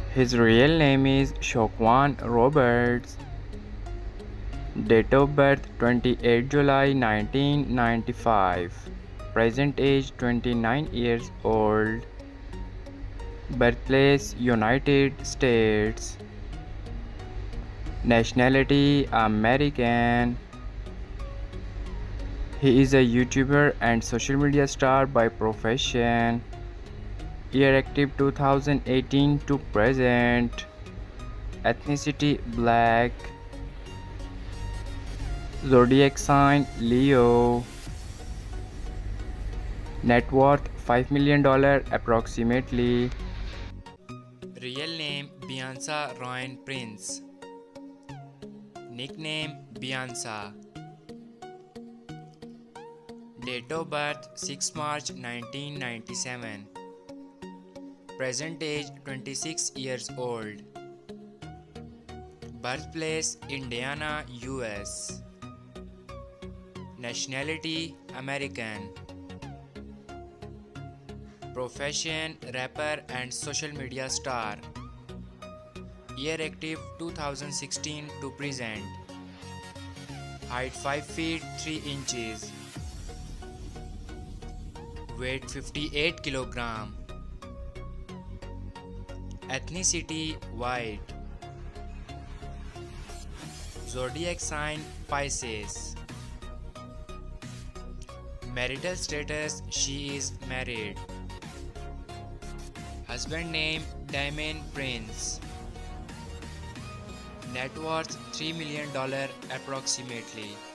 His real name is Shokwan Roberts. Date of birth 28 July 1995. Present age 29 years old. Birthplace United States. Nationality American. He is a YouTuber and social media star by profession. Year active 2018 to present. Ethnicity black. Zodiac sign Leo. Net worth $5 million approximately. Real name Beyonce Ryan Prince. Nickname Beyonce. Date of birth 6 March 1997. Present age 26 years old. Birthplace Indiana, US. Nationality American. Profession rapper and social media star. Year active 2016 to present. Height 5 feet 3 inches. Weight 58 kg. Ethnicity white. Zodiac sign Pisces. Marital status she is married. Husband name Damien Prince. Net worth $3 million approximately.